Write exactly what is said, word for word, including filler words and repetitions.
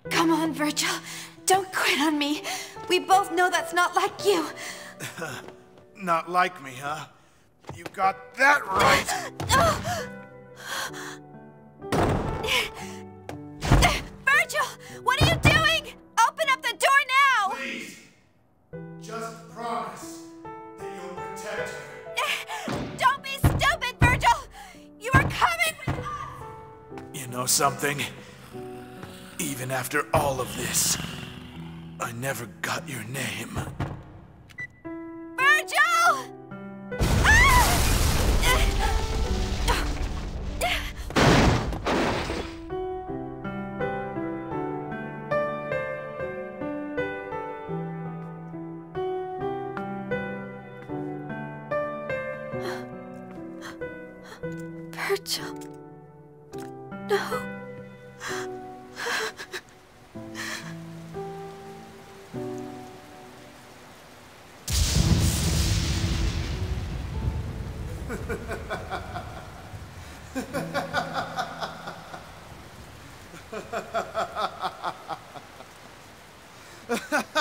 Come on, Virgil. Don't quit on me. We both know that's not like you. Not like me, huh? You got that right! Virgil! What are you doing? Open up the door now! Please! Just promise that you'll protect her. Don't be stupid, Virgil! You are coming with us! You know something? Even after all of this, I never got your name. Virgil! Virgil. No. Ha ha ha ha!